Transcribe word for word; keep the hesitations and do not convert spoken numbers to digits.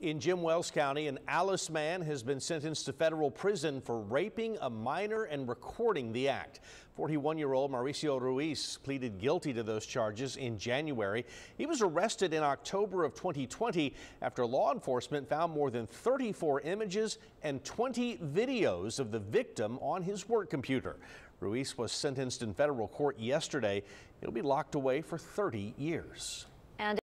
In Jim Wells County, an Alice man has been sentenced to federal prison for raping a minor and recording the act. forty-one-year-old Mauricio Ruiz pleaded guilty to those charges in January. He was arrested in October of twenty twenty after law enforcement found more than thirty-four images and twenty videos of the victim on his work computer. Ruiz was sentenced in federal court yesterday. He'll be locked away for thirty years. And